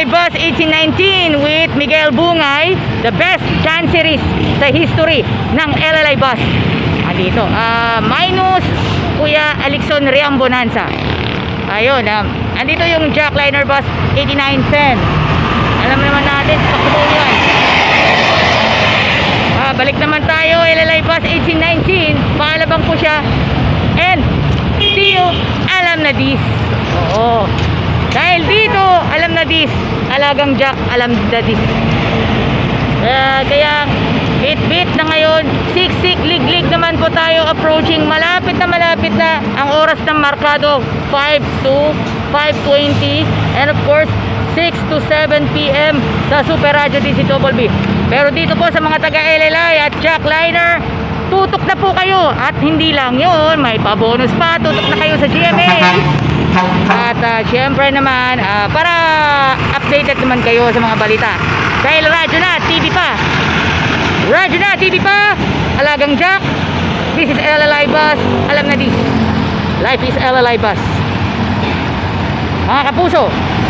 LLI Bus 1819 with Miguel Bungay, the best chanceries sa history ng LLI Bus. Andito, minus Kuya Alixon Riam Bonanza. Ayun, andito yung Jackliner Bus 8910. Alam naman natin, pakbo yan. Balik naman tayo, LLI Bus 1819. Paalabang ko siya. And still, alam na this. Oo. Dahil dito, alam na this. Alagang Jack, alam na this. Kaya, bit-bit na ngayon. Siksik, lig-lig naman po tayo approaching. Malapit na ang oras ng markado. 5 to 5:20. And of course, 6 to 7 p.m. sa Super Radio DCWB. Pero dito po sa mga taga-LLI at Jackliner, tutok na po kayo. At hindi lang yun, may pa-bonus pa. Tutok na kayo sa GMA. At syempre naman, para updated naman kayo sa mga balita. Dahil radyo na, TV pa. Radyo na, TV pa. Alagang Jack. This is LLI Bus. Alam na this. Life is LLI Bus. Mga kapuso,